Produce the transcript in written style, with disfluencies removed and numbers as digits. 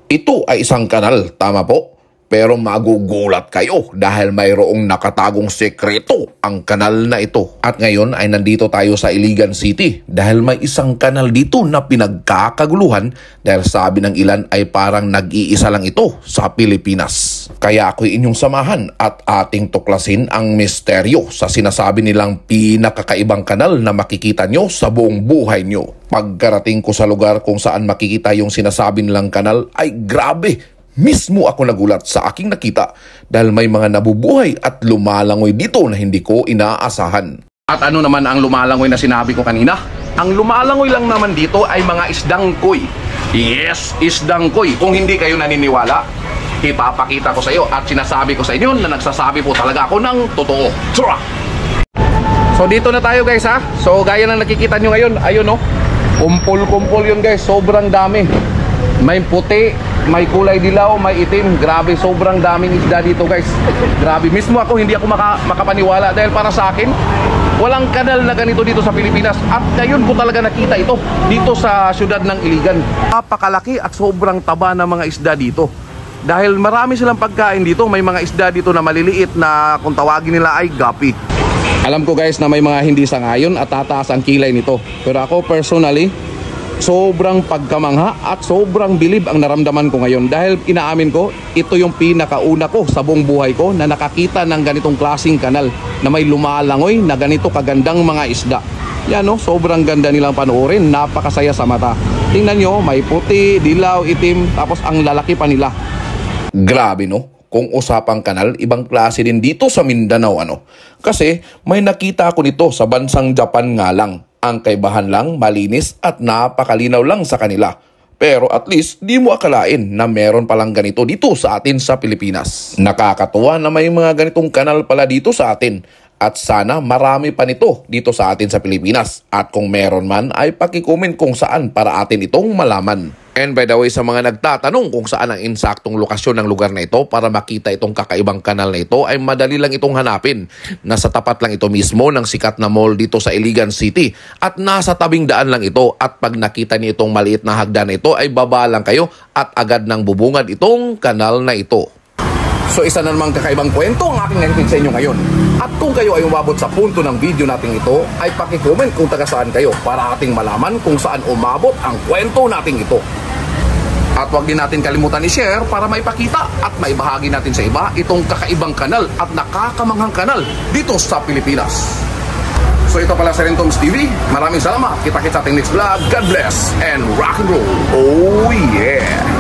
Ito ay isang kanal, tama po? Pero magugulat kayo dahil mayroong nakatagong sekreto ang kanal na ito. At ngayon ay nandito tayo sa Iligan City dahil may isang kanal dito na pinagkakaguluhan dahil sabi ng ilan ay parang nag-iisa lang ito sa Pilipinas. Kaya ako'y inyong samahan at ating tuklasin ang misteryo sa sinasabi nilang pinakakaibang kanal na makikita nyo sa buong buhay nyo. Pagkarating ko sa lugar kung saan makikita yung sinasabi nilang kanal ay grabe! Mismo ako nagulat sa aking nakita dahil may mga nabubuhay at lumalangoy dito na hindi ko inaasahan. At ano naman ang lumalangoy na sinabi ko kanina? Ang lumalangoy lang naman dito ay mga isdang koy. Yes, isdang koy. Kung hindi kayo naniniwala, ipapakita ko sa iyo at sinasabi ko sa inyo na nagsasabi po talaga ako ng totoo. Tara! So dito na tayo guys ha. So gaya ng nakikita nyo ngayon, ayun no. Kumpul-kumpul yun guys, sobrang dami. May puti, may kulay dilaw, may itim. Grabe, sobrang daming isda dito guys. Grabe, mismo ako hindi ako makapaniwala dahil para sa akin walang kanal na ganito dito sa Pilipinas. At ngayon ko talaga nakita ito dito sa syudad ng Iligan. Napakalaki at sobrang taba ng mga isda dito. Dahil marami silang pagkain dito. May mga isda dito na maliliit na kung tawagin nila ay gapi. Alam ko guys na may mga hindi sangayon at tataas ang kilay nito. Pero ako personally, sobrang pagkamangha at sobrang bilib ang naramdaman ko ngayon dahil inaamin ko, ito yung pinakauna ko sa buong buhay ko na nakakita ng ganitong klaseng kanal na may lumalangoy na ganito kagandang mga isda. Yan no, sobrang ganda nilang panoorin, napakasaya sa mata. Tingnan nyo, may puti, dilaw, itim, tapos ang lalaki pa nila. Grabe no, kung usapang kanal, ibang klase din dito sa Mindanao ano. Kasi may nakita ako nito sa bansang Japan nga lang. Ang kaibahan lang, malinis at napakalinaw lang sa kanila. Pero at least, di mo akalain na meron palang ganito dito sa atin sa Pilipinas. Nakakatuwa na may mga ganitong kanal pala dito sa atin. At sana marami pa nito dito sa atin sa Pilipinas. At kung meron man ay pakicomment kung saan para atin itong malaman. And by the way, sa mga nagtatanong kung saan ang insaktong lokasyon ng lugar na ito para makita itong kakaibang kanal na ito ay madali lang itong hanapin. Nasa tapat lang ito mismo ng sikat na mall dito sa Iligan City at nasa tabing daan lang ito at pag nakita niyo itong maliit na hagdan na ito ay baba lang kayo at agad nang bubungad itong kanal na ito. So isa na namang kakaibang kwento ang aking nangitid sa inyo ngayon. At kung kayo ay umabot sa punto ng video natin ito ay pakicomment kung taga saan kayo para ating malaman kung saan umabot ang kwento natin ito. At huwag din natin kalimutan i-share para maipakita at maibahagi natin sa iba itong kakaibang kanal at nakakamanghang kanal dito sa Pilipinas. So ito pala si Rentoms TV. Maraming salamat. Kita-kits sa ating next vlog. God bless and rock and roll. Oh yeah!